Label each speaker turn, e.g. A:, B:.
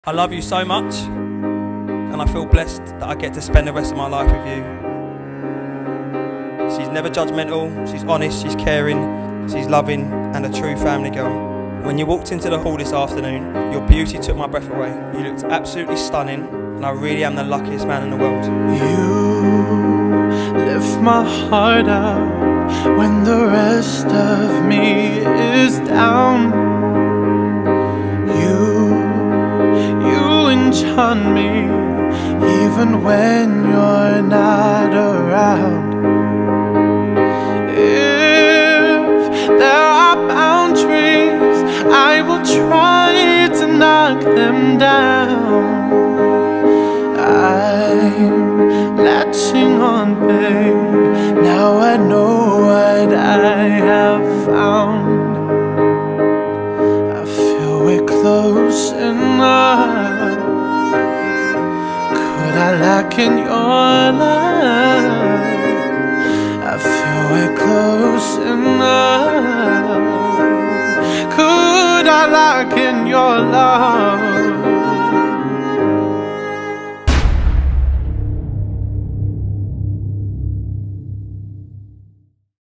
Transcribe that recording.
A: I love you so much, and I feel blessed that I get to spend the rest of my life with you. She's never judgmental, she's honest, she's caring, she's loving, and a true family girl. When you walked into the hall this afternoon, your beauty took my breath away. You looked absolutely stunning, and I really am the luckiest man in the world.
B: You lift my heart up when the rest of me is down. On me, even when you're not around. If there are boundaries, I will try to knock them down. I'm latching on, babe. Now I know what I have found. I feel we're close enough. I lack in your love. I feel we're close enough. Could I lack in your love?